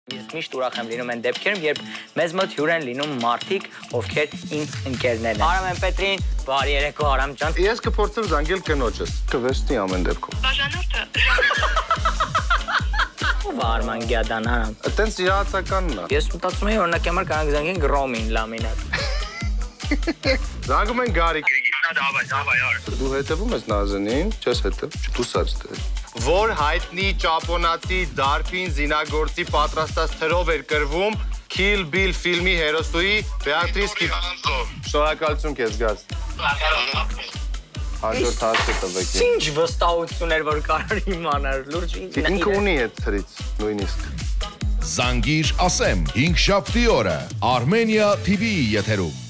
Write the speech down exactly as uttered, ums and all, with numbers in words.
Ես միշտ ուրախ եմ լինում այն դեպքերում, երբ մեզ մոտ հյուր են լինում մարդիկ, ովքեր ինձ ընկերներն են։ Արամ եմ Պետրին, բարի երեկո Արամ ջան։ Ես կփորձեմ զանգել կնոջս, կվեստի ամեն դեպքում։ Բաժանորդը։ Ով Արման Գյադան Արամ։ Այդտենց իրացականն է։ Ես մտածում եմ օրինակ համար կարող զանգենք Ռոմին լամինատ։ Զանգում են Գարիկ։ Դավայ, դավայ, արդ։ Դու հետևում ես Նազենին, չես հետև, չտուսած դե։ Որ հայտնի ճապոնացի դարբին զինագործի պատրաստած թրով էր կրվում Kill Bill ֆիլմի հերոսուհի Բեատրիս Կիփ։ Շնորհակալություն քեզ գազ։ Հաջորդ հարցը տվեք։ Ինչ վստահություն էր, որ կարող իմանար, լուրջ ինքը ունի այդ թրից նույնիսկ։ Զանգիր ասեմ հինգշաբթի օրը Armenia T V-ի եթերում։